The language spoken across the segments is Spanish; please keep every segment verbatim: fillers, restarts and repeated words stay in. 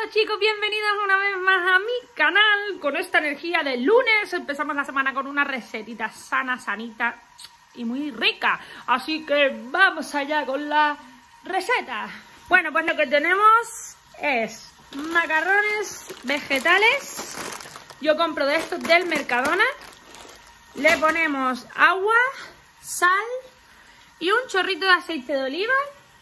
Hola chicos, bienvenidos una vez más a mi canal. Con esta energía del lunes empezamos la semana con una recetita sana, sanita y muy rica. Así que vamos allá con la receta. Bueno, pues lo que tenemos es macarrones vegetales. Yo compro de estos del Mercadona. Le ponemos agua, sal y un chorrito de aceite de oliva.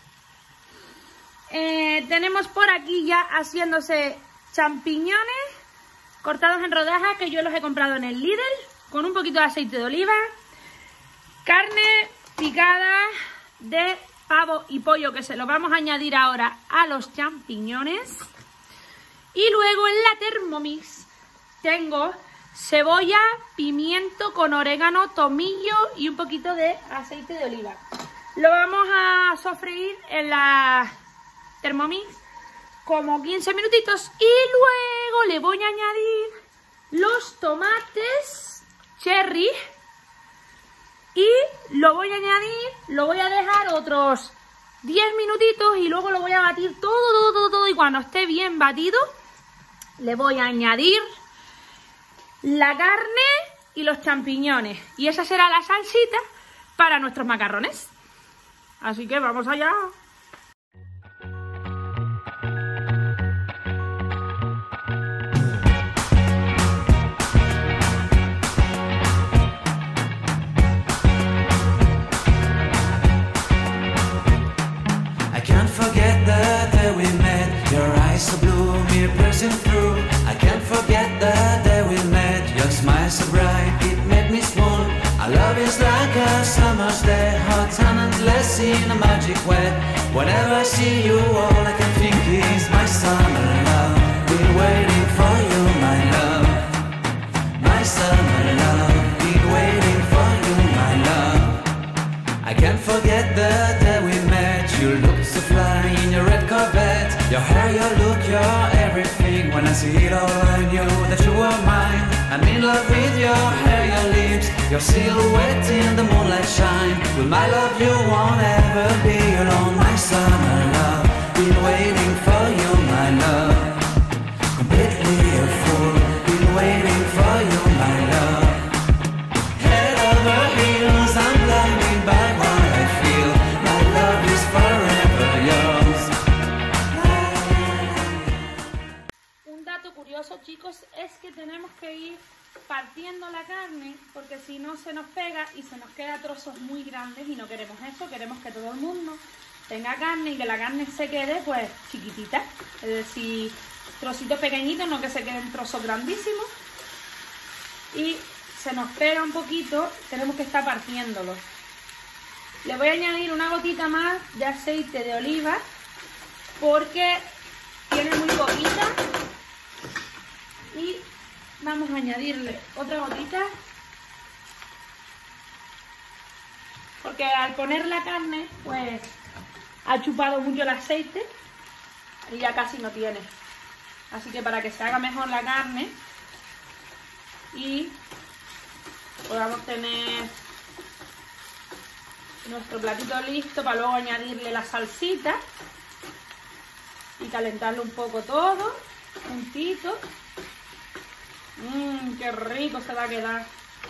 Eh, tenemos por aquí ya haciéndose champiñones cortados en rodajas, que yo los he comprado en el Lidl, con un poquito de aceite de oliva. Carne picada de pavo y pollo, que se lo vamos a añadir ahora a los champiñones. Y luego en la Thermomix tengo cebolla, pimiento con orégano, tomillo y un poquito de aceite de oliva. Lo vamos a sofreír en la Thermomix como quince minutitos y luego le voy a añadir los tomates cherry y lo voy a añadir, lo voy a dejar otros diez minutitos y luego lo voy a batir todo, todo, todo, todo, y cuando esté bien batido le voy a añadir la carne y los champiñones y esa será la salsita para nuestros macarrones. Así que vamos allá. So blue, me piercing through. I can't forget the day we met. Your smile so bright, it made me swoon. Our love is like a summer's day, hot and endless in a magic way. Whenever I see you, all I can think is my summer love. Been waiting for you, my love. My summer love. Been waiting for you, my love. I can't forget the day we met. You looked so fly in your red Corvette. Your hair, your look, your everything. When I see it all, I knew that you were mine. I'm in love with your hair, your lips, your silhouette in the moonlight shine. With my love you won't ever be alone. My summer love, been waiting for you, my love. Completely a fool, been waiting for you, my love. Head over heels, I'm blinded by what I feel. My love is forever yours. Curioso, chicos, es que tenemos que ir partiendo la carne porque si no se nos pega y se nos queda trozos muy grandes y no queremos eso. Queremos que todo el mundo tenga carne y que la carne se quede pues chiquitita, es decir, trocitos pequeñitos, no que se queden trozos grandísimos. Y se nos pega un poquito, tenemos que estar partiéndolo. Le voy a añadir una gotita más de aceite de oliva porque tiene muy poquita. Y vamos a añadirle otra gotita porque al poner la carne pues ha chupado mucho el aceite y ya casi no tiene, así que para que se haga mejor la carne y podamos tener nuestro platito listo para luego añadirle la salsita y calentarlo un poco todo juntito. Mmm, qué rico se va a quedar.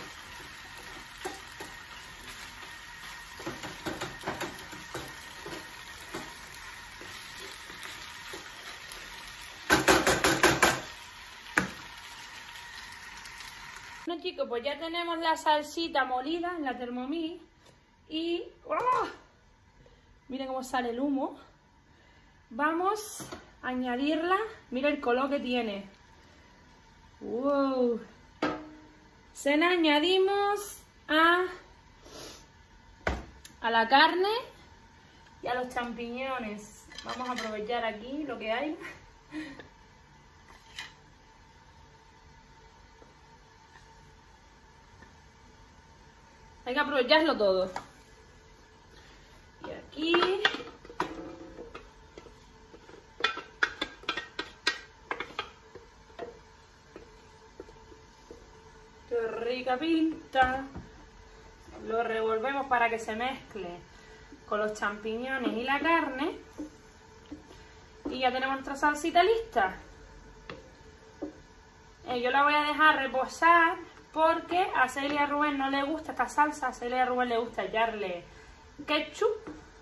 Bueno chicos, pues ya tenemos la salsita molida en la Thermomix y ¡oh! Miren cómo sale el humo. Vamos a añadirla. Mira el color que tiene. Wow. Se la añadimos a, a la carne y a los champiñones. Vamos a aprovechar aquí lo que hay. Hay que aprovecharlo todo. Y aquí rica pinta. Lo revolvemos para que se mezcle con los champiñones y la carne y ya tenemos nuestra salsita lista. Eh, yo la voy a dejar reposar porque a Celia y a Rubén no le gusta esta salsa. A Celia y a Rubén le gusta echarle ketchup.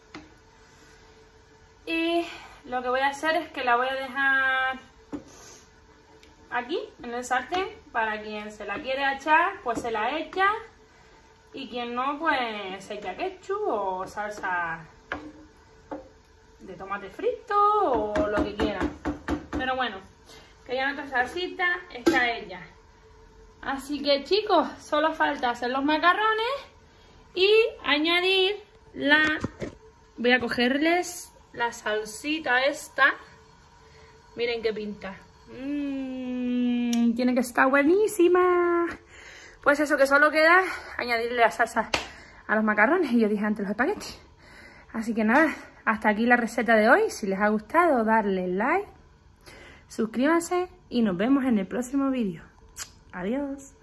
Y lo que voy a hacer es que la voy a dejar aquí en el sartén. Para quien se la quiere echar, pues se la echa. Y quien no, pues se echa ketchup o salsa de tomate frito o lo que quieran. Pero bueno, que ya nuestra salsita está hecha. Así que chicos, solo falta hacer los macarrones y añadir la... Voy a cogerles la salsita esta. Miren qué pinta. Mmm, tiene que estar buenísima. Pues eso, que solo queda añadirle la salsa a los macarrones. Y yo dije antes los espaguetis. Así que nada, hasta aquí la receta de hoy. Si les ha gustado, darle like, suscríbanse y nos vemos en el próximo vídeo. Adiós.